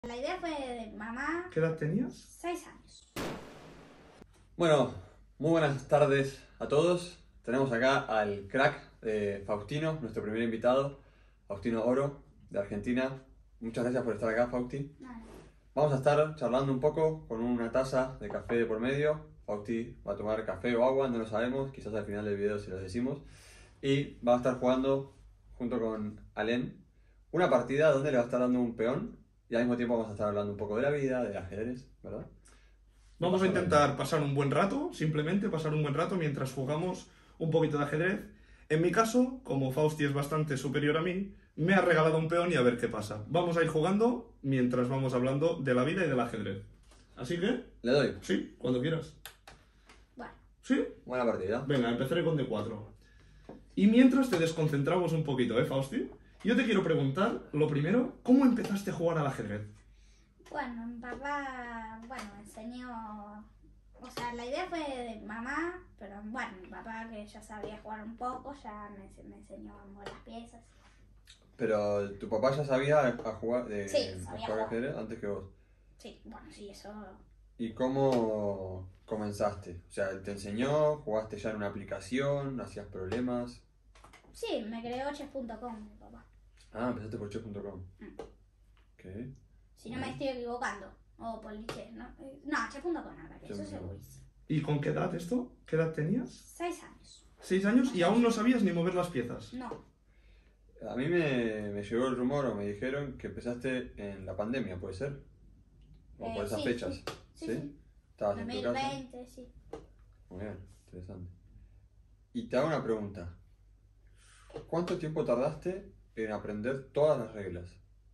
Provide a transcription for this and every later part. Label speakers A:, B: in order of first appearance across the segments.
A: La idea fue de mamá.
B: ¿Qué edad tenías?
A: 6 años.
C: Bueno, muy buenas tardes a todos. Tenemos acá al crack Faustino, nuestro primer invitado, Faustino Oro, de Argentina. Muchas gracias por estar acá, Fausti.
A: Nada.
C: Vamos a estar charlando un poco con una taza de café de por medio. Fausti va a tomar café o agua, no lo sabemos, quizás al final del video se lo decimos. Y va a estar jugando junto con Alen una partida donde le va a estar dando un peón y al mismo tiempo vamos a estar hablando un poco de la vida, del ajedrez, ¿verdad?
B: Vamos a intentar pasar un buen rato, simplemente pasar un buen rato mientras jugamos un poquito de ajedrez. En mi caso, como Fausti es bastante superior a mí, me ha regalado un peón y a ver qué pasa. Vamos a ir jugando mientras vamos hablando de la vida y del ajedrez. Así que,
C: Le doy.
B: sí, cuando quieras.
A: Bueno,
B: ¿Sí?
C: Buena partida.
B: Venga, empezaré con D4. Y mientras te desconcentramos un poquito, Fausti? Yo te quiero preguntar, lo primero, ¿cómo empezaste a jugar al ajedrez?
A: bueno, mi papá, me enseñó. O sea, la idea fue de mamá, pero bueno, mi papá que ya sabía jugar un poco, ya me enseñó a mover las piezas.
C: Pero tu papá ya sabía a jugar,
A: Sí,
C: a
A: sabía
C: jugar
A: jugar.
C: ajedrez antes que vos.
A: Sí, bueno, sí, eso.
C: ¿Y cómo comenzaste? O sea, él te enseñó, jugaste ya en una aplicación, hacías problemas.
A: Sí, me creó chess.com mi papá.
C: Ah, empezaste por chess.com.
A: Mm.
C: Ok.
A: Si no me estoy equivocando. O por chess, ¿no? No, chess.com ahora, que eso
C: Chess.com.
A: seguro.
B: ¿Y con qué edad esto? ¿Qué edad tenías?
A: 6 años.
B: 6 años y aún no sabías ni mover las piezas.
A: No.
C: A mí me llegó el rumor o me dijeron que empezaste en la pandemia, ¿puede ser? O por esas
A: Sí,
C: fechas.
A: Sí.
C: ¿Estabas en tu casa?
A: 2020, sí.
C: Muy bien, interesante. Y te hago una pregunta. ¿Cuánto tiempo tardaste en aprender todas las reglas?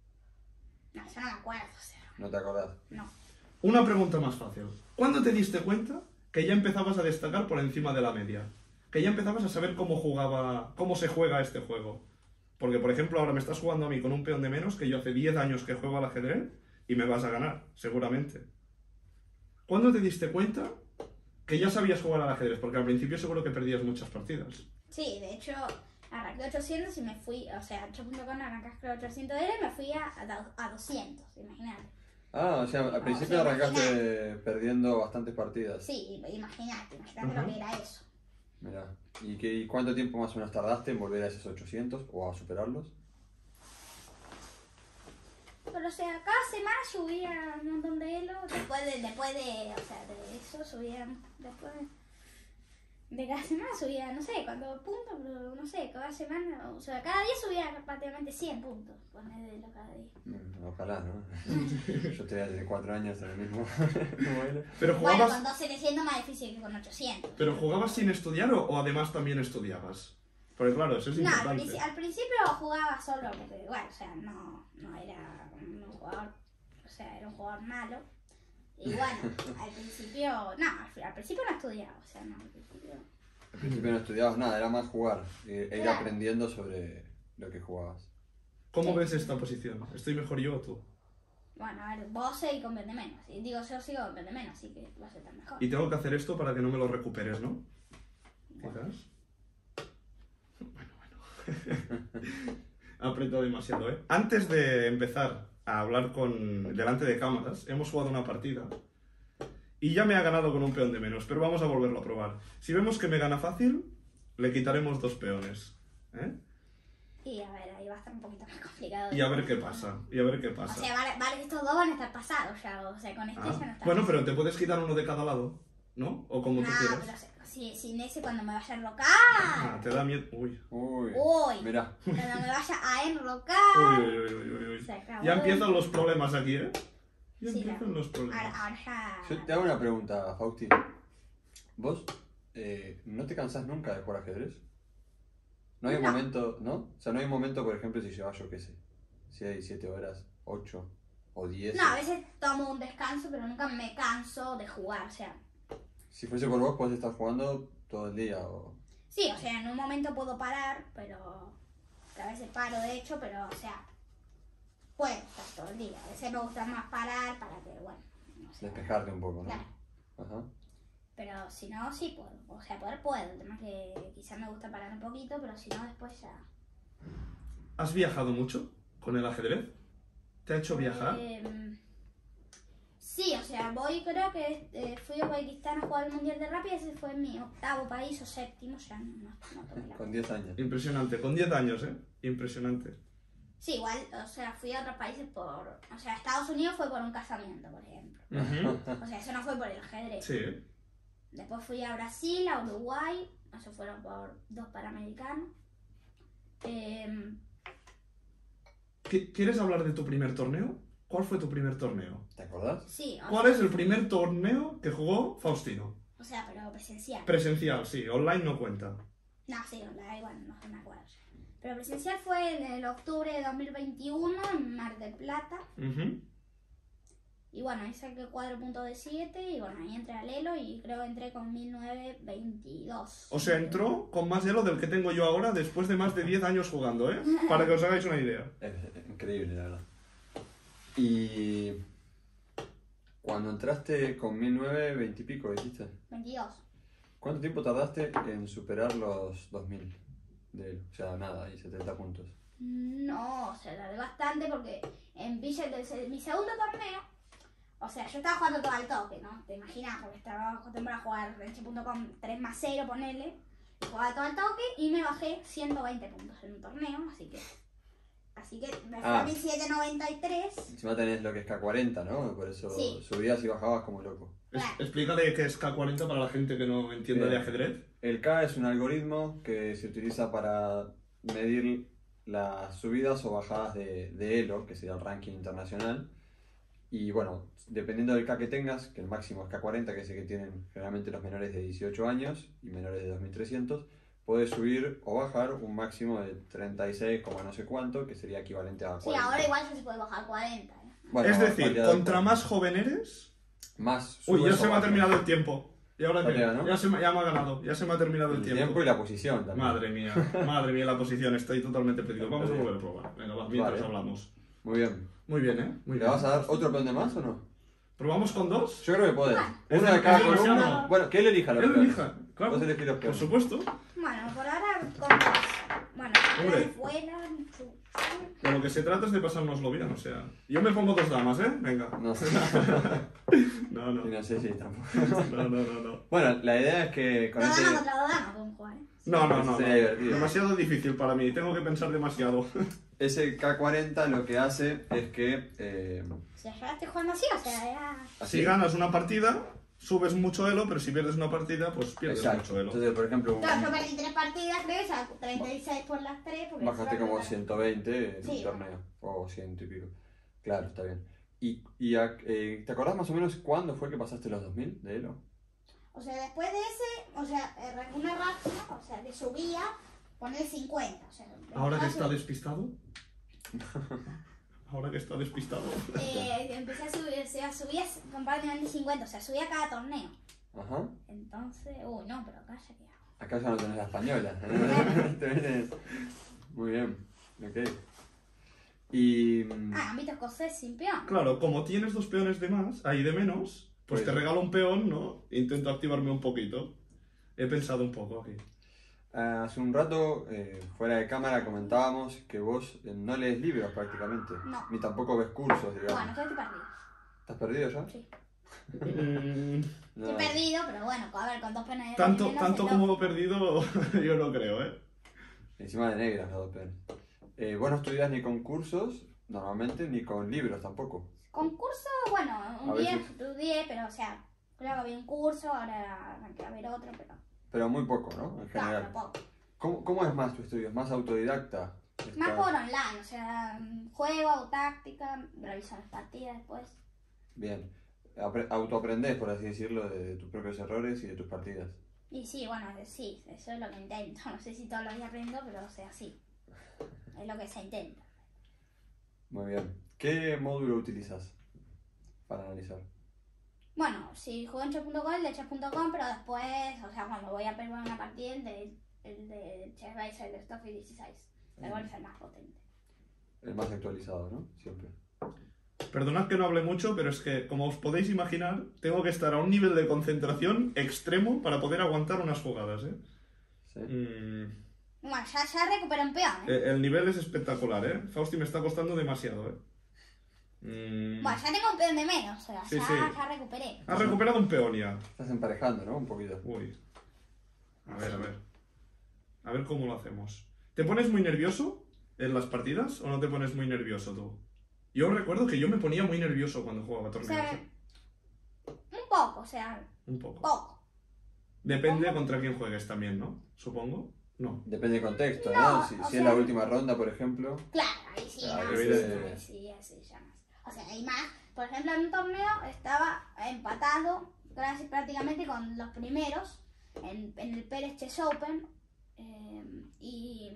A: No, yo no me acuerdo, o sea,
C: ¿No te acordás?
A: no.
B: Una pregunta más fácil. ¿Cuándo te diste cuenta que ya empezabas a destacar por encima de la media? Que ya empezabas a saber cómo se juega este juego. Porque, por ejemplo, ahora me estás jugando a mí con un peón de menos que yo hace 10 años que juego al ajedrez y me vas a ganar, seguramente. ¿Cuándo te diste cuenta que ya sabías jugar al ajedrez? Porque al principio seguro que perdías muchas partidas.
A: Sí, de hecho, arranqué 800 y me fui, o sea, 8.com arrancaste 800 y me fui a 200, imagínate.
C: Ah, o sea, al principio
A: sea,
C: arrancaste perdiendo bastantes partidas.
A: Sí, imagínate
B: Ajá.
A: lo que era eso.
C: Mirá. ¿Y cuánto tiempo más o menos tardaste en volver a esos 800 o a superarlos?
A: Pero, o sea, cada semana subía un montón de elo, después de eso subía, después de cada semana subía, no sé cuántos puntos, pero no sé, cada semana, o sea, cada día subía prácticamente 100 puntos, poner de lo cada día.
C: Ojalá, ¿no? Yo estoy desde 4 años en el mismo modelo.
B: Pero
A: Bueno,
B: jugabas,
A: con 2 sigue siendo más difícil que con 800.
B: pero jugabas sin estudiar o además también estudiabas. Porque claro, eso es
A: No,
B: importante.
A: al principio jugaba solo, porque, bueno, o sea, no era un jugador, o sea, era un jugador malo. Y bueno, al principio no estudiaba, o sea, no, al principio.
C: Al principio no estudiabas nada, era más jugar, e ir
A: Claro.
C: aprendiendo sobre lo que jugabas.
B: ¿Cómo
A: Sí.
B: ves esta posición? ¿Estoy mejor yo o tú?
A: Bueno, a ver, vos seguís con 20 menos. Y digo, yo sigo con 20 menos, así que va a ser tan mejor.
B: Y tengo que hacer esto para que no me lo recuperes, ¿no? Quizás. Bueno. Aprieto demasiado, ¿eh? Antes de empezar a hablar delante de cámaras, hemos jugado una partida y ya me ha ganado con un peón de menos, pero vamos a volverlo a probar. Si vemos que me gana fácil, le quitaremos 2 peones, ¿eh?
A: Y a ver, ahí va a estar un poquito más complicado.
B: Y a ver qué pasa,
A: O sea, vale que estos dos van a estar pasados ya, o sea, con este
B: Ah,
A: ya no está.
B: bueno, pero te puedes quitar uno de cada lado, ¿no? O como tú
A: No,
B: quieras.
A: pero sin ese cuando me vaya a enrocar.
B: Ah, te da miedo. Uy.
C: Uy,
A: Uy.
C: mirá.
A: Cuando me vaya a enrocar.
B: Uy.
A: Se acabó.
B: Ya empiezan los problemas aquí, ¿eh? Ya
A: Sí,
B: empiezan los problemas.
A: Ahora ya.
C: Yo te hago una pregunta, Fausti. ¿Vos no te cansás nunca de jugar ajedrez? No hay un
A: No.
C: momento, ¿no? O sea, no hay un momento, por ejemplo, si llevas, yo qué sé, si hay 7 horas, 8 o 10.
A: No, a veces tomo un descanso, pero nunca me canso de jugar, o sea.
C: Si fuese por vos, podés estar jugando todo el día o...
A: Sí, o sea, en un momento puedo parar, pero. A veces paro de hecho, pero, o sea. Puedo estar todo el día. A veces me gusta más parar para que, bueno. No sé.
C: despejarte un poco, ¿no?
A: Claro.
C: Ajá.
A: Pero si no, sí puedo. O sea, poder puedo. El tema es que quizás me gusta parar un poquito, pero si no, después ya.
B: ¿Has viajado mucho con el ajedrez? ¿Te ha hecho viajar?
A: Sí, o sea, creo que fui a Uzbekistán a jugar el Mundial de Rap y ese fue mi 8º país o 7º, ya no tomé la
C: Con 10 años.
B: Impresionante, con 10 años, ¿eh? Impresionante.
A: Sí, igual, o sea, fui a otros países o sea, Estados Unidos fue por un casamiento, por ejemplo.
B: Ujú.
A: O sea, eso no fue por el ajedrez.
B: Sí.
A: Después fui a Brasil, a Uruguay, eso fueron por 2 panamericanos.
B: ¿Quieres hablar de tu primer torneo? ¿Cuál fue tu primer torneo?
C: ¿Te acordás?
A: Sí,
B: ¿Cuál es el primer torneo que jugó Faustino?
A: o sea, pero presencial.
B: Presencial, sí, online no cuenta.
A: No, sí, igual, no me acuerdo. Pero presencial fue en el octubre de 2021 en Mar del Plata.
B: Ujú.
A: Y bueno, ahí saqué 4 puntos de 7 y bueno, ahí entré al Elo y creo que entré con 1922.
B: O sea, entró con más elo del que tengo yo ahora después de más de 10 años jugando, ¿eh? Para que os hagáis una idea.
C: Es increíble, la verdad. Y cuando entraste con 1920 y pico, dijiste.
A: 22.
C: ¿Cuánto tiempo tardaste en superar los 2000 de él? O sea, nada, y 70 puntos.
A: No, o sea, tardé bastante porque en Villa, mi segundo torneo, o sea, yo estaba jugando todo al toque, ¿no? Te imaginas, porque estaba acostumbrado a jugar en Che.com 3+0, ponele, y jugaba todo al toque y me bajé 120 puntos en un torneo, así que me fue a 1793.
C: Encima tenés lo que es K40, ¿no? Por eso
A: Sí.
C: subías y bajabas como loco.
A: Claro.
B: Explícale qué es K40 para la gente que no entiende de
C: Bien.
B: ajedrez.
C: El K es un algoritmo que se utiliza para medir las subidas o bajadas de Elo, que sería el ranking internacional. Y bueno, dependiendo del K que tengas, que el máximo es K40, que es el que tienen generalmente los menores de 18 años y menores de 2300, puedes subir o bajar un máximo de 36, no sé cuánto, que sería equivalente a 40.
A: Sí, ahora igual ya se puede bajar 40, ¿eh?
C: Bueno,
B: Es decir,
C: cualquiera-
B: contra más joven eres...
C: más
B: Uy, ya
C: subes
B: se
C: o
B: me ha
C: bajas.
B: terminado el tiempo. ¿Y ahora qué?
C: Ya, ¿no?
B: Ya me ha ganado, ya se me ha terminado el
C: El
B: tiempo.
C: tiempo y la posición también.
B: Madre mía la posición, estoy totalmente perdido. Vamos a volver a probar. Venga, va, mientras
C: Vale.
B: hablamos.
C: Muy bien.
B: Muy bien, ¿eh? Muy
C: ¿Le
B: bien.
C: vas a dar otro peón de más o no?
B: ¿Probamos con dos?
C: Yo creo que podés.
B: Es
C: Una de cada
B: demasiado.
C: columna. Bueno, que él elija los
B: Él
C: peones.
B: elija, claro.
C: Vos elegís los
B: Por
C: peones.
B: supuesto.
A: Bueno, por ahora con dos. Bueno,
B: Hombre.
A: tres vuelan,
B: De lo que se trata es de pasárnoslo bien, o sea. Yo me pongo 2 damas, ¿eh? Venga.
C: No sé.
B: No, no.
C: Y no sé si tampoco.
B: No.
C: Bueno, la idea es que con
A: no
C: este.
A: dama contra dos damas podemos jugar, ¿eh?
B: No.
C: Sería divertido.
B: Demasiado difícil para mí, tengo que pensar demasiado.
C: Ese K40 lo que hace es que.
A: O sea, ya estoy jugando así, o sea, era...
B: Si ganas una partida, subes mucho elo, pero si pierdes una partida, pues pierdes
C: Exacto.
B: mucho elo.
C: Entonces, por ejemplo,
A: Claro, yo perdí 3 partidas, creo, o sea, 36 por las 3.
C: bajaste como 120 en
A: Sí.
C: un torneo. O 100 y pico. Claro, está bien. ¿Te acordás más o menos cuándo fue que pasaste los 2000 de Elo?
A: O sea, después de ese, o sea, arrancó una racha, o sea, que subía, poner 50, o sea...
B: ¿Ahora que
A: empezó
B: está despistado? Ahora que está despistado.
A: empecé a subir, o sea, subía comparativamente 50, o sea, subía cada torneo.
C: Ajá.
A: Entonces, no, pero acá ya queda.
C: Acá ya no tenés la española. Muy bien. Ok. Y.
A: Ámbito escocés sin peón.
B: Claro, como tienes 2 peones de más, ahí de menos, pues te regalo un peón, ¿no? Intento activarme un poquito. He pensado un poco aquí.
C: Hace un rato, fuera de cámara, comentábamos que vos no lees libros prácticamente.
A: No.
C: Ni tampoco ves cursos, digamos.
A: Bueno, yo estoy perdido.
C: ¿Estás perdido ya?
A: Sí.
C: No.
A: Estoy perdido, pero bueno, a ver, con 2 peones de
B: Tanto
A: menos,
B: tanto
A: es
B: como
A: loco.
B: perdido, yo no creo, ¿eh?
C: Encima de negras las dos peones. Vos no estudias ni con cursos, normalmente, ni con libros tampoco.
A: Concurso, bueno,
C: A
A: un día
C: veces.
A: estudié, pero o sea, creo que había un curso, ahora hay que haber otro, pero
C: Pero muy poco, ¿no? En
A: claro,
C: general.
A: poco.
C: ¿Cómo es más tu estudio? ¿Es más autodidacta?
A: Más
C: Está-
A: por online, o sea, juego, hago táctica, reviso las partidas después.
C: Bien. Autoaprendés, por así decirlo, de tus propios errores y de tus partidas.
A: Y sí, bueno, sí, eso es lo que intento. No sé si todos los días aprendo, pero o sea, sí. Es lo que se intenta.
C: Muy bien. ¿Qué módulo utilizas para analizar?
A: Bueno, si juego en chess.com, el de chess.com, pero después, o sea, cuando voy a perder una partida, el de ChessBase, el Stuffy 16. Igual es el más potente.
C: El más actualizado, ¿no? Siempre.
B: Perdonad que no hable mucho, pero es que, como os podéis imaginar, tengo que estar a un nivel de concentración extremo para poder aguantar unas jugadas, ¿eh?
C: ¿Sí?
A: Bueno, ya recuperé un peón, ¿eh?
B: El nivel es espectacular, ¿eh? Fausti me está costando demasiado, ¿eh?
A: Bueno, ya tengo un peón de menos, o sea,
B: Sí,
A: ya,
B: sí.
A: ya recuperé.
B: Has recuperado un peón ya.
C: Estás emparejando, ¿no? Un poquito.
B: Uy. A ver, a ver. A ver cómo lo hacemos. ¿Te pones muy nervioso en las partidas o no te pones muy nervioso tú? Yo recuerdo que yo me ponía muy nervioso cuando jugaba
A: O
B: torneos.
A: sea,
B: ¿eh?
A: un poco, o sea,
B: Un poco.
A: poco.
B: Depende contra quién juegues también, ¿no? Supongo. No.
C: Depende del contexto,
A: No,
C: ¿no? Si
A: o
C: es
A: sea-
C: la última ronda, por ejemplo.
A: Claro, ahí sí,
C: Claro,
A: más,
B: evidente.
A: sí, así ya más. O sea, hay más. Por ejemplo, en un torneo estaba empatado casi prácticamente con los primeros en el Pérez Chess Open y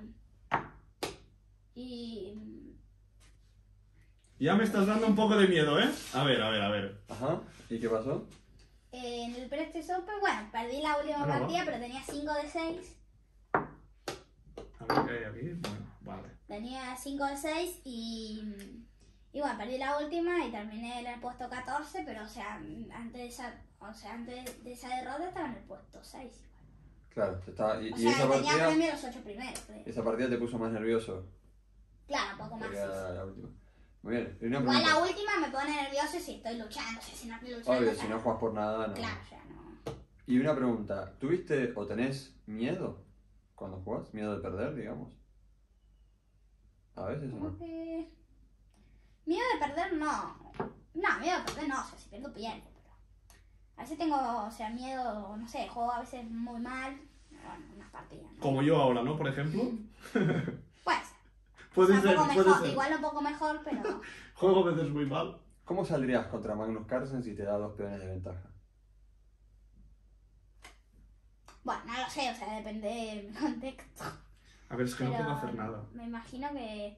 B: Ya me estás dando un poco de miedo, ¿eh? A ver, a ver, a ver.
C: Ajá. ¿Y qué pasó?
A: en el Pérez Chess Open, bueno, perdí la última
B: Ah, no,
A: partida,
B: va.
A: pero tenía 5 de 6.
B: A ver qué hay aquí. Bueno, vale.
A: Tenía 5 de 6 y bueno, perdí la última y terminé en el puesto 14, pero o sea, antes de esa derrota estaba en el puesto 6.
C: Claro, y
A: O sea,
C: esa
A: tenía
C: partida,
A: premio los 8 primeros, creo.
C: esa partida te puso más nervioso
A: Claro, un poco más.
C: que
A: Sí, sí.
C: la última. Muy bien. Y una
A: Igual la
C: pregunta.
A: última me pone nervioso si estoy luchando, o sea, si no estoy luchando.
C: Obvio,
A: o sea,
C: si no juegas por nada, no.
A: Claro, o sea, no.
C: Y una pregunta. ¿Tuviste o tenés miedo cuando jugás? ¿Miedo de perder, digamos? A veces o
A: Como
C: no.
A: que. Miedo de perder, no. No, miedo de perder, no, o sea, si pierdo, pierdo. Pero a veces tengo, o sea, miedo, no sé, juego a veces muy mal. Bueno, unas partidas, ¿no?
B: Como yo ahora, ¿no? Por ejemplo.
A: Puede ser.
B: Puede
A: O sea,
B: ser,
A: un poco
B: puede
A: mejor,
B: ser.
A: igual un poco mejor, pero.
B: Juego a veces muy mal.
C: ¿Cómo saldrías contra Magnus Carlsen si te da 2 peones de ventaja?
A: Bueno, no lo sé, o sea, depende del contexto.
B: A ver, es que no
A: Pero
B: puedo hacer nada.
A: me imagino que.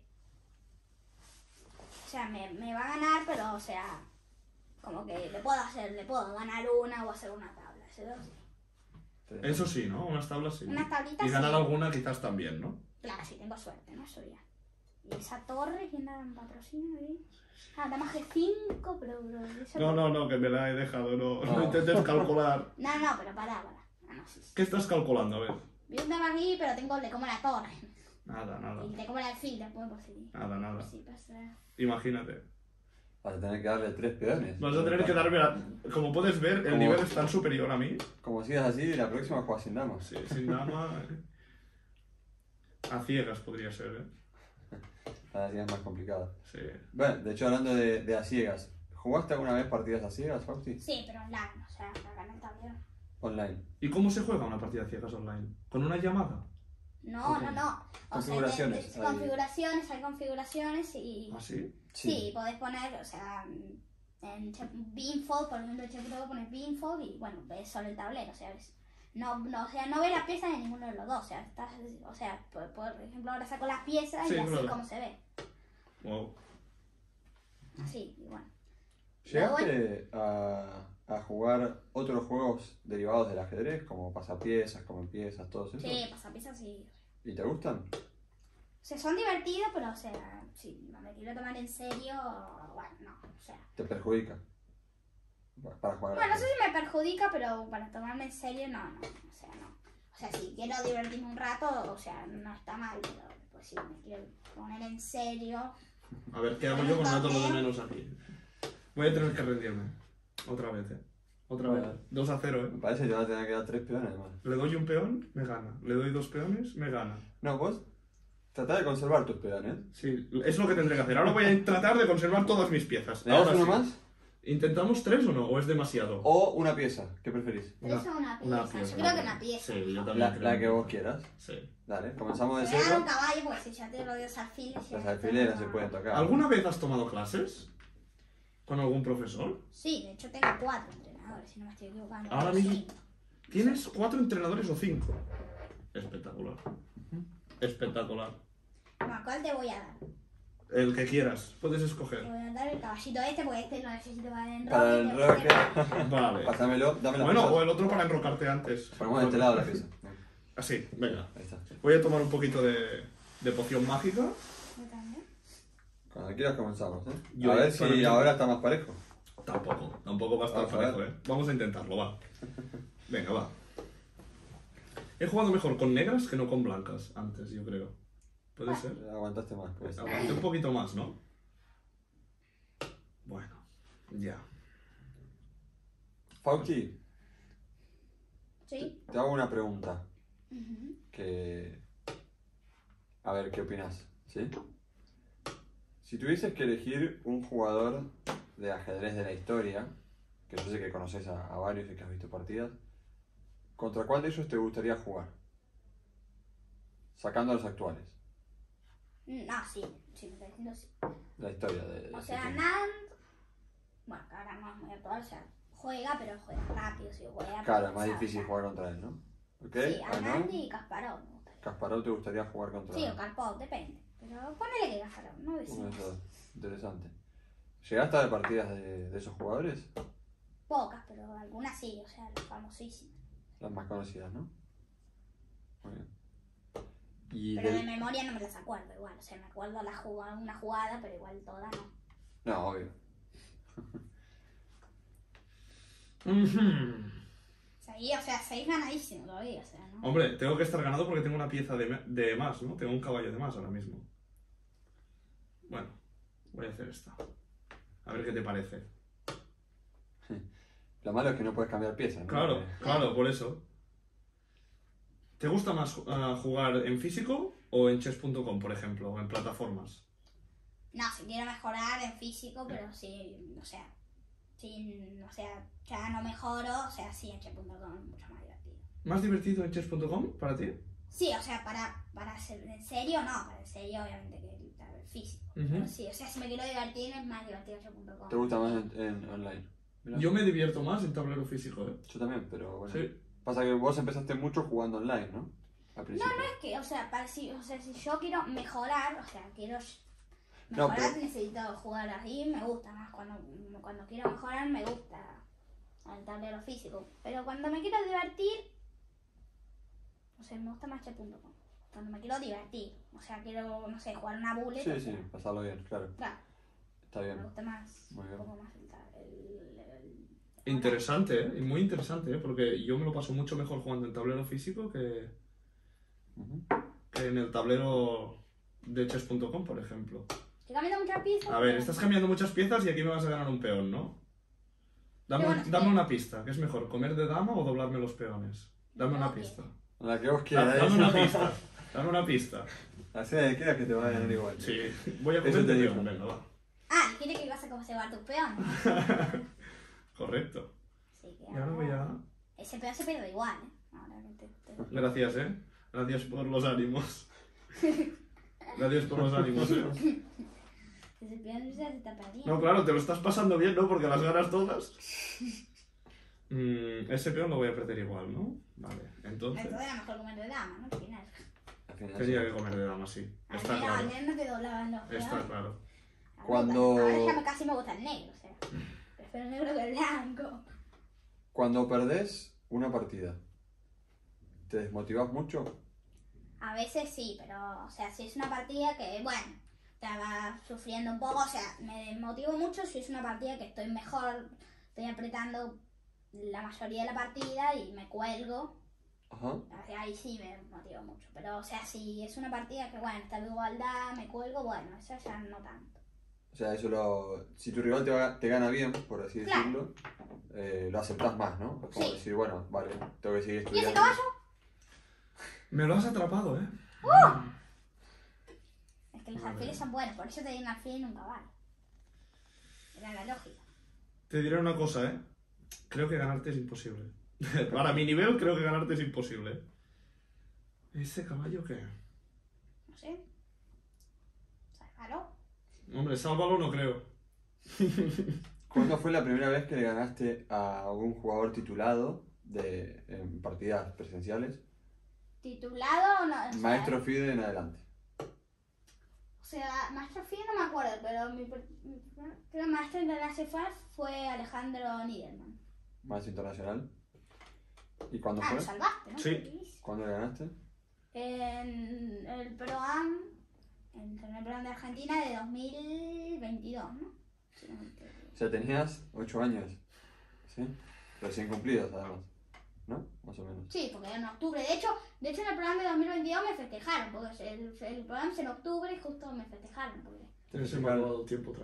A: O sea, me va a ganar, pero, o sea, como que le puedo ganar una o hacer una tabla. Eso sí.
B: Eso sí, ¿no? Unas tablas sí.
A: Unas tablitas
B: Y ganar
A: sí.
B: alguna quizás también, ¿no?
A: Claro, sí, tengo suerte, ¿no? Eso ya. Y esa torre, ¿quién da en patrocinio ahí? Ah, da más de 5, pero eso
B: No, que me la he dejado. No, no
C: No.
B: intentes calcular.
A: No, pero pará. Ah, no, sí.
B: ¿Qué estás calculando? A ver.
A: Vi un dama aquí, pero le como la torre.
B: Nada, nada.
A: Y le como el alfil después, por si.
B: Nada, nada.
A: Por si pasa.
B: Imagínate.
C: Vas a tener que darle 3 peones.
B: Vas a tener que darme Como puedes ver, el
C: Como-
B: nivel es tan superior a mí.
C: Como sigas así, la próxima juegas sin damas.
B: Sí, sin dama. A ciegas podría ser, ¿eh?
C: Cada día es más complicado.
B: Sí.
C: Bueno, de hecho, hablando de a ciegas, ¿jugaste alguna vez partidas a ciegas, Fausti?
A: Sí, pero online, o sea, acá en el tablero.
C: Online.
B: ¿Y cómo se juega una partida de ciegas online? ¿Con una llamada?
A: No.
C: Ok.
A: O sea,
C: Configuraciones, ahí.
A: hay configuraciones y.
B: ¿Ah, sí?
A: Sí, podés poner, o sea, en Beanfog, por ejemplo, en Chess.com pones Beanfog y bueno, ves solo el tablero, o sea, o sea, no ves las piezas de ninguno de los dos, o sea, por ejemplo, ahora saco las piezas
B: Sí,
A: y así
B: claro.
A: es como se ve.
B: Wow.
A: Así, y bueno.
C: ¿Llegaste a jugar otros juegos derivados del ajedrez, como pasapiezas, como piezas, todos esos?
A: Sí, pasapiezas sí.
C: ¿Y te gustan?
A: O sea, son divertidos, pero o sea, si no me quiero tomar en serio, bueno, no, o sea.
C: ¿Te perjudica? Para jugar al
A: Bueno, no sé
C: ajedrez.
A: si me perjudica, pero para tomarme en serio, no, o sea, no. O sea, si quiero divertirme un rato, o sea, no está mal, pero después si me quiero poner en serio.
B: A ver, ¿qué hago yo con una torre de menos aquí? Voy a tener que rendirme. Otra vez, ¿eh? Otra vez.
C: Bueno.
B: 2-0, ¿eh?
C: Me parece que te van a tener que dar 3 peones, además.
B: Le doy un peón, me gana. Le doy 2 peones, me gana.
C: No, vos tratá de conservar tus peones.
B: Sí, es lo que tendré que hacer. Ahora voy a tratar de conservar todas mis piezas.
C: ¿Le das
B: Ahora
C: uno
B: sí.
C: más?
B: ¿Intentamos 3 o no? ¿O es demasiado?
C: O una pieza, ¿qué preferís?
A: Eso es una pieza. Yo creo que una pieza.
B: Sí, yo también
C: La
B: creo.
C: que vos quieras.
B: Sí.
C: Dale, comenzamos de
A: Me voy a dar un
C: cero.
A: caballo porque si ya te lo dio alfiles.
C: Los alfileres no se pueden tocar.
B: ¿Alguna vez has tomado clases? ¿Con algún profesor?
A: Sí, de hecho tengo 4 entrenadores, si no me estoy equivocando.
B: Ahora
A: o
B: mismo.
A: 5.
B: ¿Tienes 4 entrenadores o 5? Espectacular. Espectacular.
A: Bueno, ¿cuál te voy a dar?
B: El que quieras, puedes
A: Te
B: escoger.
A: voy a dar el caballito este porque este lo necesito para el enroque.
C: Para el
A: te voy a dar-
C: roque.
B: Vale.
C: Pásamelo, dame la
B: Bueno,
C: pieza.
B: o el otro para enrocarte antes.
C: Ponemos de este lado la pieza.
B: Así, venga.
C: Ahí está.
B: Voy a tomar un poquito de poción mágica.
A: Yo también.
C: Cuando quieras comenzamos, ¿eh?
B: Yo
C: A ver
B: para
C: si
B: mí-
C: ahora está más parejo.
B: Tampoco va a estar
C: Vamos a ver.
B: parejo, ¿eh? Vamos a intentarlo, va. Venga, va. He jugado mejor con negras que no con blancas antes, yo creo. ¿Puede ser?
C: Aguantaste más, pues.
B: Aguanté un poquito más, ¿no? Bueno, ya.
C: Fausti,
A: Sí.
C: te hago una pregunta
A: Ujú.
C: que... A ver, ¿qué opinas? ¿Sí? Si tuvieses que elegir un jugador de ajedrez de la historia, que yo sé que conoces a varios y que has visto partidas, ¿contra cuál de ellos te gustaría jugar? Sacando a los actuales.
A: No, sí, sí, me está diciendo sí.
C: La historia de
A: O
C: ese
A: sea,
C: tiempo.
A: Nant, bueno, que ahora no es muy actual, o sea, juega, pero juega rápido, sí, juega.
C: Claro,
A: pero
C: es más
A: sabe,
C: difícil
A: sabe.
C: jugar contra él, ¿no? ¿Ok?
A: Sí,
C: Anand,
A: Anand y Kasparov me gustaría.
C: Kasparov te gustaría jugar contra
A: Sí, o Karpov, depende. Pero ponele que Kasparov, no
C: uno de
A: decimos.
C: esos. Interesante. ¿Llegaste a ver partidas de esos jugadores?
A: Pocas, pero algunas sí, o sea, las famosísimas.
C: Las más conocidas, ¿no? Muy bien. Y
A: Pero de
C: del...
A: memoria no me las acuerdo igual, o sea, me acuerdo una jugada, pero igual toda no.
C: No, obvio.
B: Ujú.
A: O sea, 6 ganadísimo todavía, o sea, ¿no?
B: Hombre, tengo que estar ganado porque tengo una pieza de más, ¿no? Tengo un caballo de más ahora mismo. Bueno, voy a hacer esta. A ver qué te parece.
C: Lo malo es que no puedes cambiar piezas, ¿no?
B: Claro, claro, por eso. ¿Te gusta más jugar en físico o en chess.com, por ejemplo, o en plataformas?
A: No, si quiero mejorar en físico, pero sí, o sea, ya no mejoro, o sea, sí, en Che.com es mucho más divertido.
B: ¿Más divertido en chess.com para ti?
A: Sí, o sea, para ser en serio, no, para en serio, obviamente que el físico.
B: Ujú.
A: Pero sí, o sea, si me quiero divertir, es más divertido Che.com.
C: ¿Te gusta más en online? Mirá.
B: Yo me divierto más en tablero físico, ¿eh?
C: Yo también, pero bueno.
B: Sí.
C: Pasa que vos empezaste mucho jugando online, ¿no? Al principio.
A: Es que, o sea, si yo quiero mejorar, o sea, quiero
C: No,
A: mejorar,
C: pero-
A: necesito jugar así, me gusta más. Cuando quiero mejorar, me gusta el tablero físico. Pero cuando me quiero divertir, o sea, me gusta más Che.com. Cuando me quiero divertir, o sea, quiero, no sé, jugar una bullet.
C: Sí,
A: o
C: sí,
A: sea,
C: pasarlo bien, claro.
A: claro,
C: Está
A: me
C: bien.
A: gusta más,
C: Muy bien.
A: un poco más
B: Interesante, ¿eh? Y muy interesante, ¿eh? Porque yo me lo paso mucho mejor jugando en tablero físico
C: Ujú.
B: que en el tablero de chess.com, por ejemplo.
A: Estoy cambiando muchas piezas.
B: A ver,
A: pero-
B: estás cambiando muchas piezas y aquí me vas a ganar un peón, ¿no? Dame,
A: Qué buenos
B: dame
A: peones.
B: una pista. ¿Qué es mejor, comer de dama o doblarme los peones? Dame una
A: No,
B: pista.
C: La que vos quieras.
B: Dame una pista. Dame una pista.
C: Así de que quieras que te va a ganar igual.
B: Sí, voy a
C: Eso
B: comer
C: te
B: de
C: digo.
B: peón, venga, va.
A: Ah, y quiere que vas a conservar tus peones.
B: Correcto.
A: Así que
B: Y ahora voy a...
A: ese peón se pierde igual, ¿eh? Ahora que te-
B: Gracias, ¿eh? Gracias por los ánimos. Gracias por los ánimos, ¿eh?
A: Ese peón ya se está perdiendo.
B: No, claro, te lo estás pasando bien, ¿no? Porque las ganas todas. Ese peón lo voy a perder igual, ¿no? Vale, entonces...
A: Entonces era mejor comer de dama, ¿no? Al final.
C: Al final,
B: Tenía
C: sí.
B: que comer de dama, sí.
A: Al
B: Está
A: menos,
B: claro.
A: al menos no te doblaban los peones.
B: Está claro.
C: Cuando-
A: Ahora ya casi me gusta el negro, o sea. Prefiero el negro que el blanco.
C: Cuando perdés una partida, ¿te desmotivas mucho?
A: A veces sí, pero, o sea, si es una partida que, bueno, estaba sufriendo un poco, o sea, me desmotivo mucho si es una partida que estoy mejor, estoy apretando la mayoría de la partida y me cuelgo.
C: Ajá.
A: O sea, ahí sí me motivo mucho. Pero, o sea, si es una partida que, bueno, está en igualdad, me cuelgo, bueno, eso ya no tanto.
C: O sea, eso lo... Si tu rival te gana bien, por así
A: Claro.
C: decirlo, lo aceptás más, ¿no? Es como
A: Sí.
C: decir, bueno, vale, tengo que seguir
A: ¿Y ese
C: estudiando.
A: caballo?
B: Me lo has atrapado, ¿eh?
A: Es que los
B: Madre
A: alfiles
B: mía.
A: son buenos, por eso te di un alfil y un caballo. Era la lógica.
B: Te diré una cosa, ¿eh? Creo que ganarte es imposible. Para mi nivel, creo que ganarte es imposible. ¿Ese caballo qué?
A: No sé. Sálvalo.
B: Hombre, sálvalo no creo.
C: ¿Cuándo fue la primera vez que le ganaste a algún jugador titulado en partidas presenciales?
A: ¿Titulado o no? O sea,
C: Maestro FIDE en adelante.
A: O sea, Maestro Fide no me acuerdo, pero creo que Maestro Internacional fue Alejandro Niederman.
C: Maestro internacional. ¿Y cuándo
A: Ah,
C: fue?
A: lo salvaste, ¿no?
B: Sí.
C: ¿Cuándo le ganaste?
A: En el ProAm, en el ProAm de Argentina de 2022, ¿no? Sí, no me equivoco.
C: O sea, tenías 8 años. ¿Sí? Recién cumplidos, además. ¿No? Más o menos.
A: Sí, porque en octubre. De hecho en el programa de 2022 me festejaron, porque el programa es en octubre y justo me festejaron. Porque...
B: Se me ha acabado el tiempo otra vez.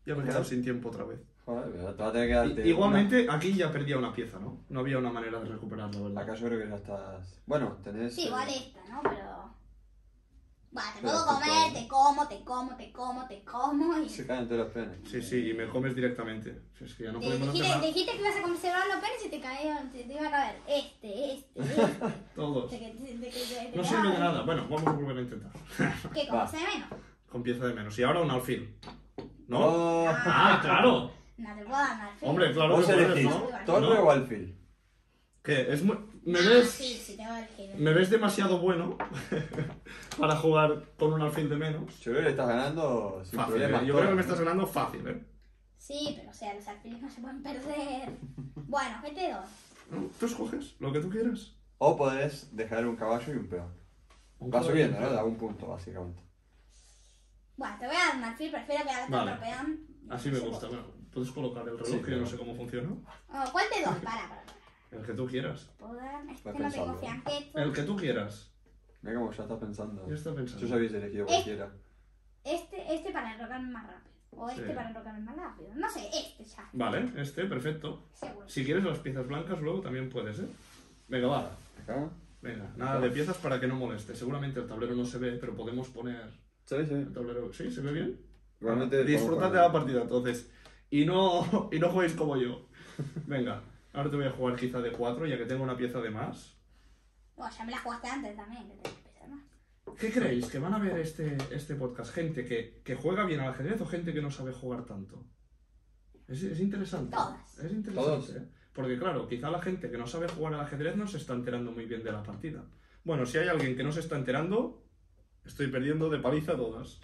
B: Ya me he quedado sin tiempo otra vez.
C: Joder, pero te va a tener que darte.
B: Igualmente, aquí ya perdía una pieza, ¿no? No había una manera de recuperarla, ¿verdad?
C: Acá yo creo que ya estás. Bueno, tenés.
A: Sí, igual esta, ¿no? Pero... Bueno, te
C: Pero
A: puedo
C: tú
A: comer,
C: puedes.
A: te como y...
C: Se caen todos los penes.
B: Sí, y me comes directamente. Si es que ya no podemos hacer
A: Dijiste,
B: nada.
A: dijiste que ibas a conservar los penes y te caían, te iba a caer este.
B: Todos.
A: De que
B: No sirve de nada. Bueno, vamos a volver a intentar.
A: ¿Qué? ¿Cómo se menos?
B: Con pieza de menos. Y ahora un alfil. ¿No?
C: Oh.
B: ¡Ah, claro!
A: No te puedo dar nada.
B: Hombre, claro que
C: ¿Vos
B: puedes,
C: elegís
B: ¿no?
C: torre
B: ¿No?
C: o alfil?
B: ¿Qué? Es muy... ¿Me
A: Ah,
B: ves?
A: sí, tengo el giro.
B: ¿Me ves demasiado bueno para jugar con un alfil de menos?
C: Yo creo que le estás ganando sin
B: Fácil,
C: problemas.
B: ¿eh? Yo creo que me estás ganando fácil, ¿eh?
A: Sí, pero o sea, los alfiles no se pueden perder. Bueno, GT2.
B: ¿No? Tú escoges lo que tú quieras.
C: O podés dejar un caballo y un peón.
B: Un
C: Va
B: caballo
C: subiendo,
B: y un
C: ¿no?
B: peón.
C: De algún punto, básicamente.
A: Bueno, te voy a dar un alfil, prefiero que hagas
B: Vale.
A: otro peón.
B: Así me gusta. Bueno, puedes colocar el reloj,
C: Sí,
B: que yo no
C: claro.
B: sé cómo funciona.
A: Oh, ¿cuál te doy? Para.
B: El que tú quieras.
A: ¿Puedo dar? Este
C: Voy a
A: no tengo
C: pensarlo.
A: fianqueto.
B: El que tú quieras.
C: Mira cómo ya estás pensando.
B: Ya está pensando.
C: Yo ya hubiese elegido cualquiera.
A: Este para enrocarme más rápido. O este
B: Sí.
A: para enrocarme más rápido. No sé, este ya.
B: Vale, este, perfecto.
A: Seguro.
B: Si quieres las piezas blancas, luego también puedes, ¿eh? Venga, va.
C: Acá.
B: Venga, nada de piezas para que no moleste. Seguramente el tablero no se ve, pero podemos poner
C: Sí.
B: el tablero. ¿Sí? ¿Se ve bien?
C: Igualmente.
B: Disfrutad de la partida, entonces. Y no juguéis como yo. Venga, ahora te voy a jugar quizá de 4, ya que tengo una pieza de más.
A: Bueno, ya me la jugaste antes también, que te pesa más.
B: ¿Qué creéis? ¿Que van a ver este podcast? ¿Gente que juega bien al ajedrez o gente que no sabe jugar tanto? Es interesante.
A: Todas.
B: Es interesante,
C: Todos.
B: ¿eh? Porque claro, quizá la gente que no sabe jugar al ajedrez no se está enterando muy bien de la partida. Bueno, si hay alguien que no se está enterando, estoy perdiendo de paliza a todas.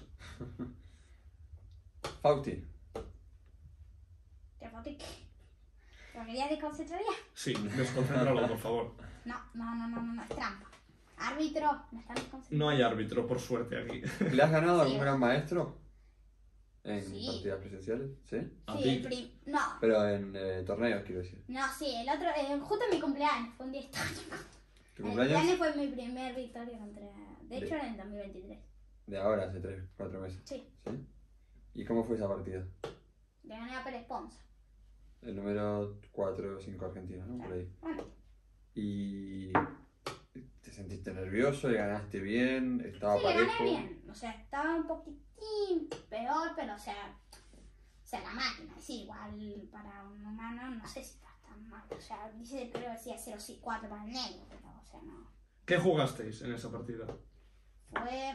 C: Fauti.
A: ¿Te boté qué? ¿Lo querías desconcentrar ya?
B: Sí, desconcéntralo, por favor.
A: No, es trampa. Árbitro, me están desconcentrando.
B: No hay árbitro, por suerte, aquí.
C: ¿Le has ganado a
A: Sí.
C: algún gran maestro? En
A: Sí.
C: partidas presenciales, ¿sí?
B: A
A: Sí,
B: ti.
A: No,
C: Pero en torneos, quiero decir.
A: sí, el otro, justo en mi cumpleaños, fue un día histórico.
C: ¿Tu
A: El
C: cumpleaños?
A: cumpleaños fue mi primer victoria contra... De hecho, era en 2023.
C: De ahora, hace 3-4 meses.
A: Sí,
C: ¿Sí? ¿Y cómo fue esa partida?
A: le gané a Pérez Ponce.
C: El número 4 o 5 argentino, ¿no? Por ahí.
A: Bueno,
C: Y... ¿Te sentiste nervioso? ¿Le ganaste bien? ¿Estaba
A: sí, le
C: parejo?
A: gané bien. O sea, estaba un poquitín peor, pero o sea, la máquina, sí, igual para un humano no sé si está tan mal. O sea, dice, creo que decía 0-4 para el negro, pero o sea, no.
B: ¿Qué jugasteis en esa partida?
A: Fue...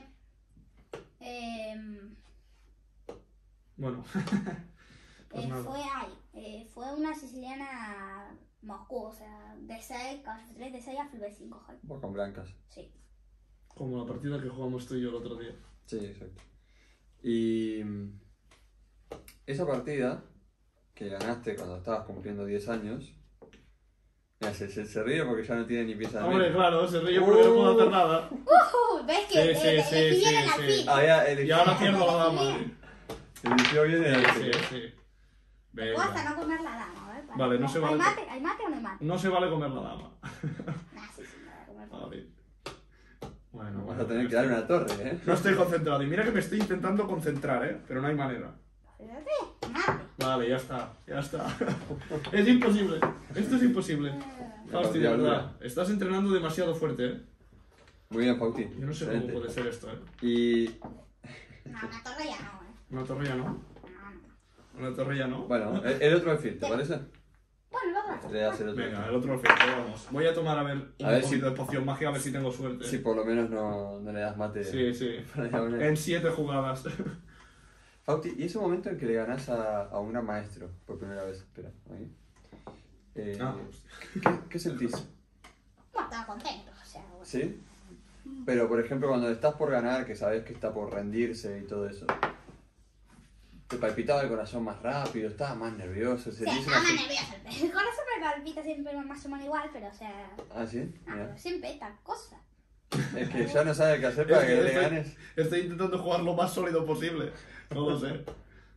B: Bueno, pues nada.
A: fue una siciliana Moscú, o sea, de 6, caballo 3, de 6 a fl 5, joder.
C: Vos con blancas.
A: Sí.
B: Como la partida que jugamos tú y yo el otro día.
C: Sí, exacto. Y... esa partida que ganaste cuando estabas cumpliendo 10 años... Mira, se ríe porque ya no tiene ni pieza de
B: Hombre,
C: menos.
B: claro, se ríe porque no puedo hacer nada.
A: ¿Ves que
B: Sí, sí,
A: elegí
B: sí,
A: bien el
B: sí,
A: alfil?
B: sí.
C: Había elegido...
B: Y ahora pierdo la dama.
C: Eligió bien el
B: Sí, sí.
A: Tú
B: Venga.
A: hasta no comer la dama, ¿ves?
B: Vale, no se vale.
A: ¿Hay mate o no hay mate?
B: No se vale comer la dama.
A: Nah, sí, me voy a comer.
B: Vale. Bueno,
C: Vas
B: bueno.
C: a tener que darle una torre, ¿eh?
B: No estoy concentrado. Y mira que me estoy intentando concentrar, ¿eh? Pero no hay manera.
A: Fíjate, mate.
B: Vale, ya está. Es imposible. Esto es imposible. Fausti, de verdad. Estás entrenando demasiado fuerte, ¿eh?
C: Muy bien, Fauti.
B: Yo no sé
C: Excelente.
B: cómo puede ser esto, ¿eh?
C: Y...
A: No, una torre ya no,
B: Una torre ya no.
A: No.
B: Una torre ya no.
C: Bueno, el otro alfil, ¿te parece?
A: Bueno, vamos.
C: Le das el otro
B: Venga,
C: alfil.
B: el otro alfil, vamos. Voy a tomar a ver un
C: A ver
B: poquito
C: si-
B: de poción mágica a ver si tengo suerte.
C: Si por lo menos no le das mate.
B: Sí, sí.
C: para diagonal.
B: En 7 jugadas.
C: Fauti, ¿y ese momento en que le ganás a un gran maestro por primera vez? Espera, ahí.
B: Ah,
C: ¿Qué sentís?
A: Bueno, estaba contento, o sea, bueno.
C: ¿Sí? Pero, por ejemplo, cuando estás por ganar, que sabes que está por rendirse y todo eso, ¿te palpitaba el corazón más rápido? ¿Estabas más nervioso?
A: Sí,
C: ¿Sentís
A: estaba
C: una-
A: más nervioso. El corazón me palpita siempre más o menos igual, pero o sea...
C: Ah, ¿sí?
A: Ah,
C: Mira.
A: pero siempre esta cosa.
C: Es que ya no sabe qué hacer para
B: Es
C: que
B: que
C: le
B: estoy-
C: ganes.
B: Estoy intentando jugar lo más sólido posible. No lo sé.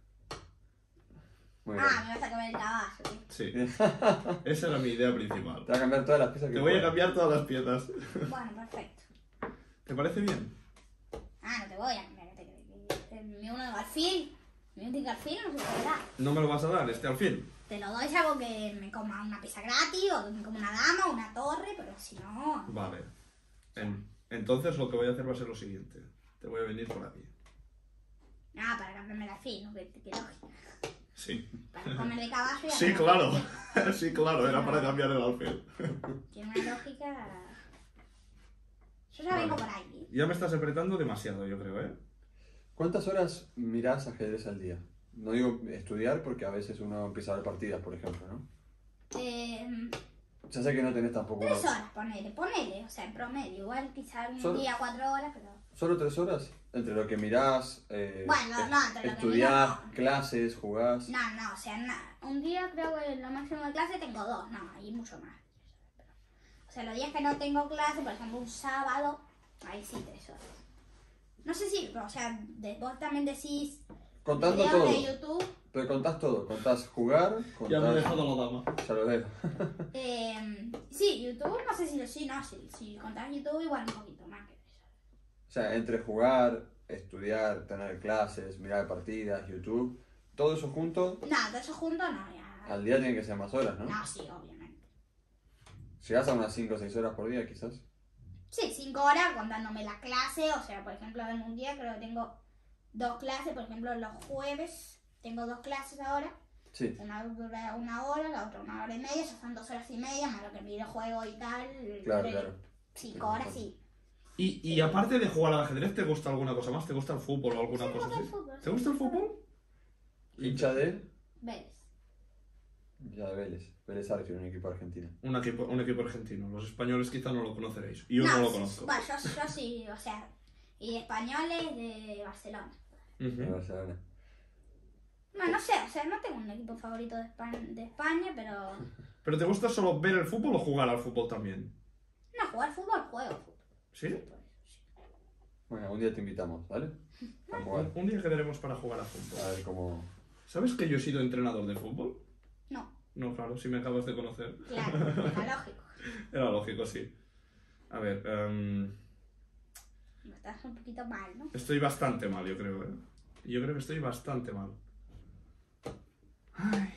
C: Muy bien.
A: Ah, me vas a comer el caballo, ¿sí?
B: Sí. Esa era mi idea principal.
C: Te va a cambiar todas las piezas que
B: Te voy a
C: puedas.
B: cambiar todas las piezas.
A: Bueno, perfecto.
B: ¿Te parece bien?
A: Ah, no te voy a cambiar, que mi uno de alfil Mi único alfil no se puede dar.
B: ¿No me lo vas a dar este alfil?
A: Te lo doy algo que me coma una pizza gratis o que me coma una dama o una torre, pero si no...
B: Vale. Entonces lo que voy a hacer va a ser lo siguiente. Te voy a venir por aquí.
A: Ah, para cambiarme el alfil, no, que lógica.
B: Sí.
A: Para comer de caballo y
B: Sí, claro. Sí, claro, era para cambiar el alfil.
A: Tiene una lógica... Yo ya vengo por ahí.
B: Ya me estás apretando demasiado, yo creo, ¿eh?
C: ¿Cuántas horas mirás ajedrez al día? No digo estudiar porque a veces uno empieza a ver partidas, por ejemplo, ¿no? Ya sé que no tenés tampoco...
A: 3 horas, ponele, o sea, en promedio. Igual quizá un
C: Solo-
A: día 4 horas, pero...
C: ¿Solo 3 horas? Entre lo que mirás,
A: Bueno, no, entre lo que
C: estudiar,
A: miro, no.
C: clases, jugás...
A: No, o sea, un día creo que lo máximo de clase tengo 2, no, y mucho más. O sea, los días que no tengo clase, por ejemplo, un sábado, ahí sí 3 horas. No sé si, o sea, vos también decís
C: Contando
A: videos
C: todo,
A: de YouTube.
C: pero contás todo. Contás jugar,
B: Ya me he
C: contás...
B: dejado la dama.
C: Ya lo veo.
A: Sí, YouTube, no sé si contás YouTube igual un poquito más que 3 horas.
C: O sea, entre jugar, estudiar, tener clases, mirar partidas, YouTube, todo eso junto,
A: No, todo eso junto no, ya.
C: al día tiene que ser más horas, ¿no?
A: No, sí, obviamente.
C: Llegás a unas 5 o 6 horas por día, quizás.
A: Sí, 5 horas contándome la clase, o sea, por ejemplo, en un día creo que tengo 2 clases, por ejemplo, los jueves tengo 2 clases ahora,
C: Sí.
A: una dura 1 hora, la otra 1 hora y media, ya son 2 horas y media, más lo que mide juego y tal,
C: Claro, claro.
A: 5 horas sí.
B: Y aparte de jugar al ajedrez, ¿te gusta alguna cosa más? ¿Te gusta el fútbol o alguna
A: Sí, me
B: cosa
A: gusta el
B: así?
A: fútbol.
B: ¿Te gusta el fútbol?
C: Hincha de...
A: Vélez.
C: Ya de Vélez. Vélez Sarsfield, un equipo argentino.
B: Un equipo argentino. Los españoles quizá no lo conoceréis. Yo no lo conozco.
A: Bueno, yo sí, o sea, y españoles de Barcelona.
C: De
B: Ujú.
C: Barcelona.
A: Bueno, no sé, o sea, no tengo un equipo favorito de España, pero...
B: ¿Pero te gusta solo ver el fútbol o jugar al fútbol también?
A: No, jugar fútbol, juego fútbol.
B: ¿Sí?
A: Por eso, sí.
C: Bueno, un día te invitamos, ¿vale? A jugar.
B: Un día quedaremos para jugar al fútbol.
C: A ver cómo...
B: ¿Sabes que yo he sido entrenador de fútbol?
A: No,
B: No, claro, si me acabas de conocer.
A: claro, era lógico.
B: Era lógico, sí. A ver,
A: Estás un poquito mal, ¿no?
B: estoy bastante mal, yo creo, ¿eh? Yo creo que estoy bastante mal. Ay.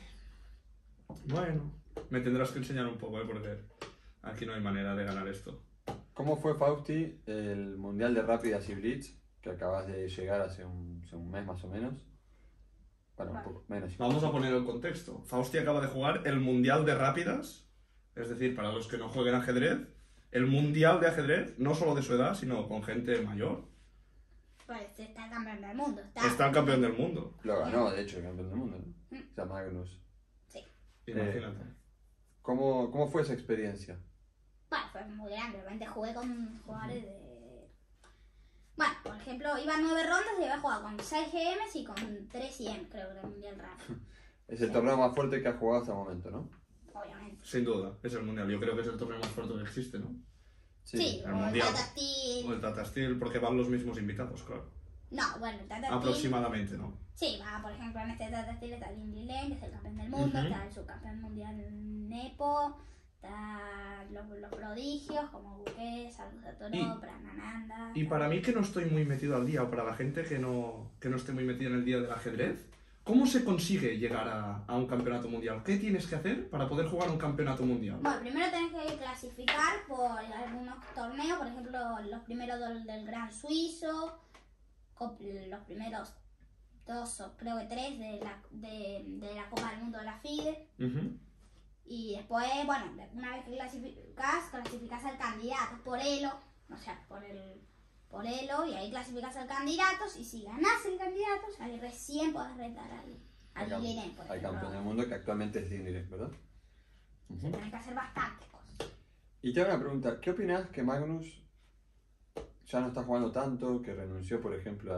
B: Bueno, me tendrás que enseñar un poco, ¿eh? Porque aquí no hay manera de ganar esto.
C: ¿Cómo fue, Fausti, el Mundial de Rápidas y Blitz, que acabas de llegar hace un mes más o menos? Bueno, un poco menos.
B: Vamos a poner el contexto. Fausti acaba de jugar el Mundial de Rápidas, es decir, para los que no jueguen ajedrez, el Mundial de ajedrez, no solo de su edad, sino con gente mayor.
A: Pues está campeón del mundo.
B: Está el campeón del mundo,
C: Lo ganó, de hecho, el campeón del mundo, ¿no? O sea, Magnus.
A: Sí.
B: imagínate.
C: ¿Cómo fue esa experiencia?
A: Bueno, fue muy grande. Realmente jugué con jugadores de... Bueno, por ejemplo, iba 9 rondas y había jugado con 6 GMs y con 3 IM, creo que era el mundial rápido.
C: Es el torneo más fuerte que has jugado hasta el momento, ¿no?
A: Obviamente.
B: Sin duda, es el Mundial. Yo creo que es el torneo más fuerte que existe, ¿no?
A: Sí,
B: el
A: o el
B: mundial.
A: Tata Steel.
B: O el Tata Steel, porque van los mismos invitados, claro.
A: No, bueno, el Tata Steel.
B: Aproximadamente, ¿no?
A: Sí, va, por ejemplo, en este Tata Steel está Lindy Lane, que es el campeón del mundo,
B: Ujú.
A: está el subcampeón mundial Nepo, está los prodigios como Buque, Salud de Toro, Pranananda.
B: Y para mí que no estoy muy metido al día, o para la gente que no esté muy metida en el día del ajedrez, ¿cómo se consigue llegar a un campeonato mundial? ¿Qué tienes que hacer para poder jugar un campeonato mundial?
A: Bueno, primero tenés que clasificar por algunos torneos, por ejemplo, los primeros del Gran Suizo, los primeros 2 o creo que 3 de la Copa del Mundo de la FIDE.
B: Ujú.
A: Y después, bueno, una vez que clasificas al candidato por Elo, o sea, por Elo, y ahí clasificas al candidato, y si ganás el candidato, ahí recién podés retar al Lirén, por
C: Al
A: ejemplo.
C: campeón del mundo, que actualmente es Lindgren, ¿verdad?
A: Se tiene que hacer bastantes cosas.
C: Y te hago una pregunta, ¿qué opinas que Magnus ya no está jugando tanto, que renunció, por ejemplo,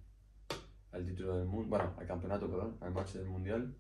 C: al título del mundo, bueno, al campeonato, perdón, al match del mundial?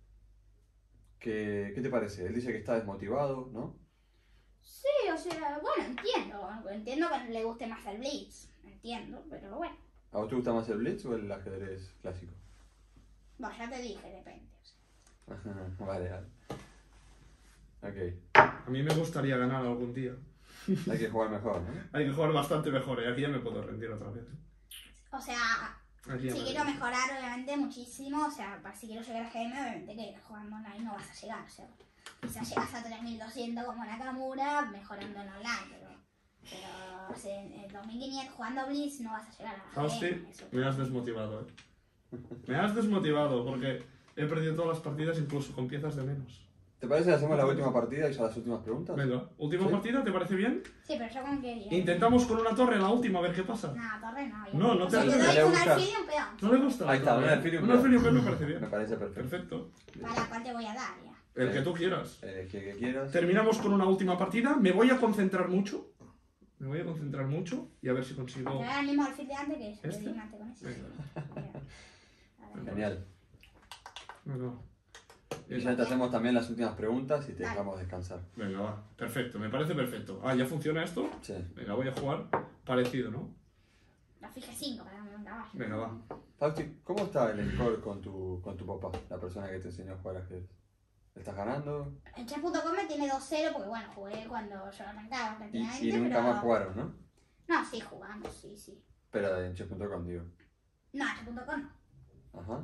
C: ¿Qué te parece? Él dice que está desmotivado, ¿no?
A: Sí, o sea, bueno, entiendo que le guste más el Blitz, entiendo, pero bueno,
C: ¿A vos te gusta más el Blitz o el ajedrez clásico?
A: bueno, ya te dije, depende. O sea.
C: Vale, vale. Ok,
B: A mí me gustaría ganar algún día.
C: hay que jugar mejor, ¿no?
B: Hay que jugar bastante mejor, y aquí ya me puedo rendir otra vez.
A: O sea,
B: Aquí en
A: Si
B: Madrid.
A: quiero mejorar, obviamente, muchísimo, o sea, si quiero llegar a GM, obviamente que jugando online no vas a llegar, o sea, quizás llegas a 3200 como Nakamura, mejorando en online, pero o sea, en 2500 jugando Blitz no vas a llegar a
B: Fausti,
A: GM. Eso.
B: me has desmotivado, Me has desmotivado porque he perdido todas las partidas, incluso con piezas de menos.
C: ¿Te parece que hacemos la última partida y ya las últimas preguntas?
B: Venga, última
C: ¿Sí?
B: partida, ¿te parece bien?
A: Sí, pero yo con que...
B: Intentamos con una torre la última, a ver qué pasa.
A: No, torre no.
B: No, no te
A: o sea,
B: gusta.
A: te
C: ¿Le
A: doy un
C: gusta?
A: alfil y un peón.
B: ¿No le gusta?
C: Ahí está,
B: Vale.
C: un alfil y un
B: Un
C: peón.
B: alfil y un peón me parece
C: Me
B: bien.
C: parece perfecto.
B: Perfecto.
A: Para la cual te voy a dar ya.
B: El que tú quieras.
C: Elegí el que quieras.
B: Terminamos con una última partida. Me voy a concentrar mucho. Me voy a concentrar mucho y a ver si
A: Te
B: consigo...
A: voy a dar el mismo alfil de antes que es
B: ¿Este?
A: el con ese.
B: Venga.
A: A ver.
C: Genial.
B: No.
C: Y ya te hacemos también las últimas preguntas y te
A: Dale.
C: dejamos descansar.
B: Venga, va. Perfecto, me parece perfecto. Ah, ¿ya funciona esto?
C: Sí.
B: Venga, voy a jugar parecido, ¿no?
A: La fija 5 para un caballo.
B: Venga, va.
C: Fausti, ¿cómo está el score con tu papá, la persona que te enseñó a jugar ajedrez? ¿Estás ganando?
A: En chess.com me tiene 2-0 porque bueno, jugué cuando yo arrancaba prácticamente.
C: Y nunca
A: pero...
C: más jugaron, ¿no?
A: No, sí jugamos, sí.
C: Pero en chess.com, digo.
A: No, en chess.com no.
C: Ajá.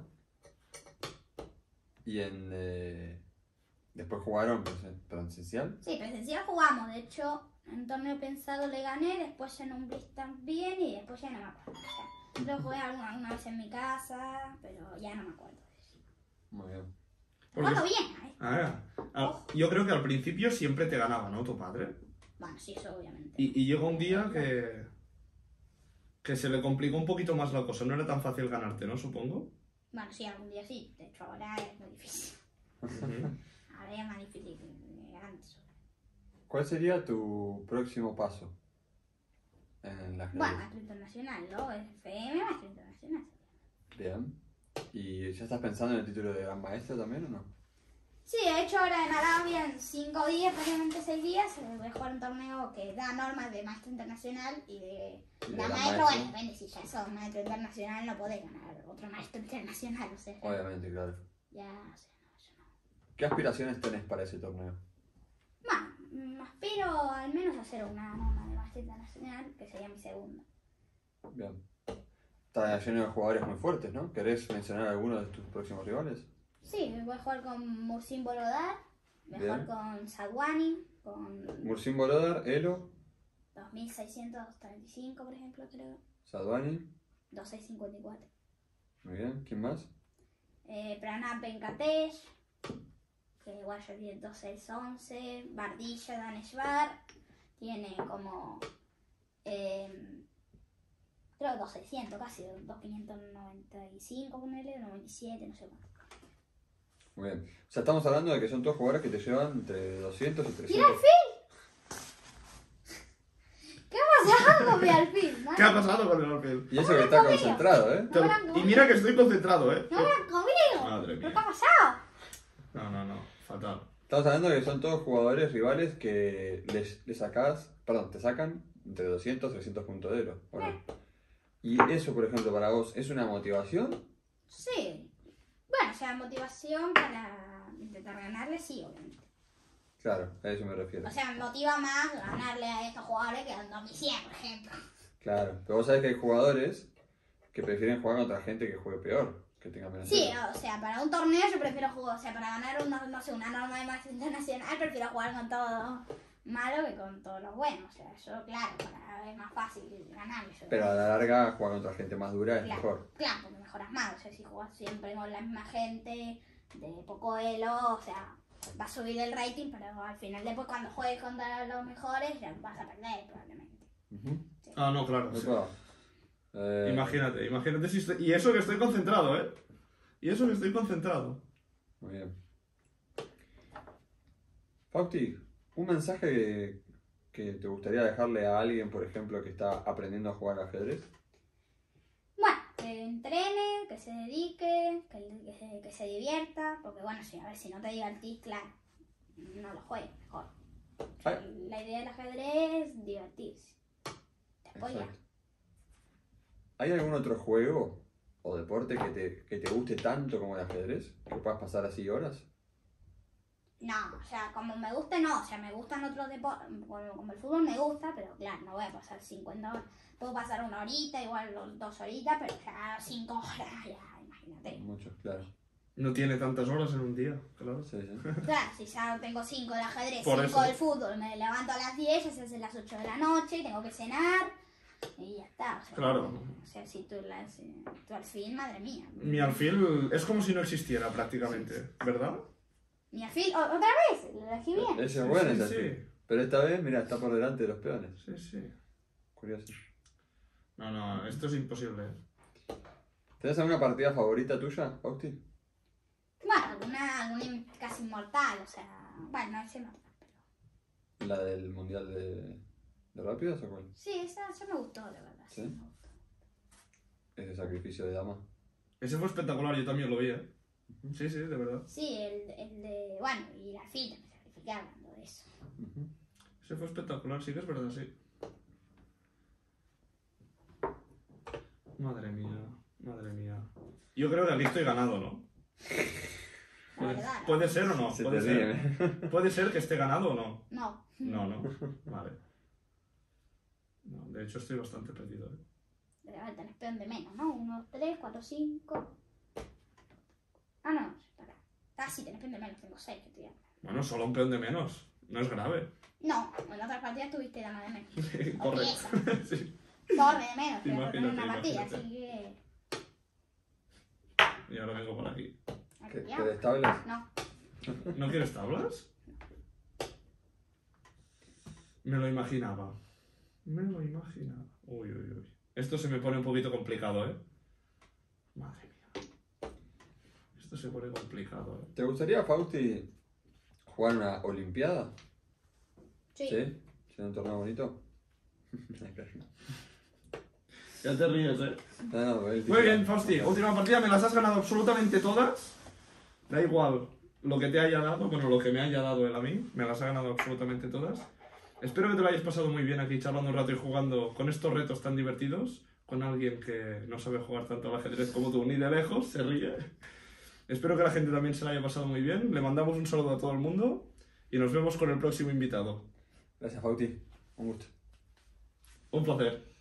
C: Y en... Después jugaron presencial.
A: Sí, presencial jugamos. De hecho, en torneo pensado le gané, después en un blitz también y después ya no me acuerdo. O sea, lo jugué alguna vez en mi casa, pero ya no me acuerdo.
C: Muy bien.
B: Porque-
A: Jugando bien, ¿eh?
B: Yo creo que al principio siempre te ganaba, ¿no? Tu padre.
A: Bueno, sí, eso obviamente.
B: Y llegó un día que se le complicó un poquito más la cosa. No era tan fácil ganarte, ¿no? Supongo.
A: Bueno, sí, algún día sí. De hecho, ahora es muy difícil. Ahora ya es más difícil que antes.
C: ¿Cuál sería tu próximo paso en la
A: Bueno,
C: ajedrez?
A: maestro internacional, ¿no? FM, maestro internacional.
C: Bien. ¿Y ya estás pensando en el título de gran maestro también o no?
A: Sí, de hecho ahora en Arabia en 5 días, prácticamente 6 días, voy a jugar un torneo que da normas de maestro internacional y de
C: Y de
A: gran
C: gran
A: maestro.
C: maestro.
A: Bueno, depende, si ya sos maestro internacional no podés ganar otro maestro internacional, o sea,
C: Obviamente, claro.
A: ya, o sea, no, yo no.
C: ¿Qué aspiraciones tenés para ese torneo?
A: Bueno, aspiro al menos a hacer una norma de maestro internacional, que sería mi segunda.
C: Bien. Está lleno de jugadores muy fuertes, ¿no? ¿Querés mencionar alguno de tus próximos rivales?
A: Sí, voy a jugar con Mursin Bolodar, voy a
C: Bien.
A: jugar con Sadwani, con
C: Mursin Bolodar, Elo,
A: 2635 por ejemplo, creo,
C: Sadwani.
A: 2654.
C: Muy bien. ¿Quién más?
A: Pranab Venkatesh, que igual ya tiene 2611, Bardilla Daneshvar, tiene como, creo 2600 casi, 2595 ponele, 97, no sé cuánto.
C: Muy bien. O sea, estamos hablando de que son todos jugadores que te llevan entre 200 y
A: ¡Mira
C: 300.
A: el fin! ¿Qué ha pasado con mi alfil?
B: ¿Qué ha pasado con el alfil?
C: Y eso que está concentrado, ¿eh?
A: No me la han
B: Y
A: comido.
B: mira que estoy concentrado, ¿eh?
A: ¡No me han comido!
B: Madre
A: ¿Pero
B: mía.
A: qué ha pasado?
B: No. Fatal.
C: Estamos hablando de que son todos jugadores rivales que les sacás, perdón, te sacan entre 200 y 300 puntos de elo, ¿o no? Y eso, por ejemplo, para vos, ¿es una motivación?
A: Sí. Bueno, o sea, motivación para intentar ganarle, sí, obviamente.
C: Claro, a eso me refiero.
A: O sea, me motiva más ganarle a estos jugadores que al 2100, por ejemplo.
C: Claro, pero vos sabés que hay jugadores que prefieren jugar contra gente que juegue peor, que tenga menos
A: Sí,
C: elo.
A: o sea, para un torneo yo prefiero jugar, o sea, para ganar no sé, una norma de maestro internacional, prefiero jugar con todo malo que con todos los buenos. O sea, yo, claro, para es más fácil ganar.
C: Pero a la larga, jugar contra gente más dura es mejor.
A: Claro, porque mejoras más. O sea, si jugas siempre con la misma gente, de poco elo, o sea, va a subir el rating, pero al final después cuando juegues contra los mejores ya vas a perder probablemente.
C: Ujú.
B: Ah, no, claro. sí.
C: Opa.
B: Imagínate si estoy... Y eso que estoy concentrado, ¿eh? Y eso que estoy concentrado.
C: Muy bien. Fausti, un mensaje que te gustaría dejarle a alguien, por ejemplo, que está aprendiendo a jugar al ajedrez.
A: Bueno, que entrene, que se dedique, que se divierta, porque bueno, si, a ver, si no te divertís, claro, no lo juegues mejor.
C: Ay.
A: La idea del ajedrez es divertirse. Te apoya.
C: Exacto. ¿Hay algún otro juego o deporte que te guste tanto como el ajedrez? ¿Que puedas pasar así horas?
A: No, o sea, como me gusta, no. O sea, me gustan otros deportes. Como el fútbol me gusta, pero claro, no voy a pasar 50 horas. Puedo pasar 1 horita, igual 2 horitas, pero ya 5 horas, ya, imagínate.
C: Mucho, claro.
B: No tiene tantas horas en un día, claro.
C: Sí, sí.
A: Claro, si ya tengo 5 de ajedrez,
B: Por
A: 5
B: eso.
A: del fútbol, me levanto a las 10, ya se hacen las 8 de la noche, tengo que cenar y ya está. O sea,
B: Claro.
A: O sea, si tú alfil, madre mía.
B: Mi alfil es como si no existiera prácticamente, ¿verdad?
A: Mi alfil, otra vez, lo elegí bien.
C: Ese es bueno,
B: Sí,
C: ese
B: sí.
C: alfil. Pero esta vez, mira, está por delante de los peones.
B: Sí, sí.
C: Curioso.
B: No, esto es imposible.
C: ¿Tienes alguna partida favorita tuya, Fausti?
A: Bueno, alguna casi inmortal, o sea, bueno, no es inmortal, pero...
C: ¿La del mundial de rápidos o cuál?
A: Sí, esa me gustó, la verdad.
C: ¿Sí?
A: Me gustó.
C: Ese sacrificio de dama.
B: Ese fue espectacular, yo también lo vi, ¿eh? Sí, sí, de verdad.
A: Sí, el de, bueno, y la fila, me sacrifiqué hablando de eso.
C: Ujú.
B: Ese fue espectacular, sí que es verdad, sí. Madre mía, madre mía. Yo creo que aquí estoy ganado, ¿no?
A: La verdad.
B: ¿Puede ser o no?
C: Se
B: ¿Puede
C: te
B: ser?
C: ríe, ¿eh?
B: ¿Puede ser que esté ganado o no?
A: No.
B: No. Vale. No, de hecho estoy bastante perdido, ¿eh?
A: Tenés peón de menos, ¿no? 1, 2, 3, 4, 5. Ah, no, espera. Ah, sí, tenés peón de menos, tengo 6 que estoy hablando.
B: Bueno, solo un peón de menos. No es grave.
A: No, en otras partidas tuviste dama de menos.
B: Correcto. Sí.
A: Torre de menos, pero
B: Imagínate,
A: en una partida,
B: imagínate.
A: así que...
B: Y ahora vengo por aquí.
C: ¿Quieres tablas?
A: No.
B: ¿No quieres tablas? Me lo imaginaba. Me lo imaginaba. Uy. Esto se me pone un poquito complicado, ¿eh? Madre mía. Esto se pone complicado, ¿eh?
C: ¿Te gustaría, Fausti, jugar una olimpiada?
A: Sí.
C: ¿Sí? ¿Sería un torneo bonito?
B: Ya te ríes, ¿eh?
C: No, el
B: Muy bien, Fausti. Última partida, me las has ganado absolutamente todas. Da igual lo que te haya dado, bueno, lo que me haya dado él a mí. Me las ha ganado absolutamente todas. Espero que te lo hayas pasado muy bien aquí charlando un rato y jugando con estos retos tan divertidos. Con alguien que no sabe jugar tanto al ajedrez como tú, ni de lejos, se ríe. Espero que la gente también se la haya pasado muy bien. Le mandamos un saludo a todo el mundo y nos vemos con el próximo invitado.
C: Gracias, Fausti. Un gusto.
B: Un placer.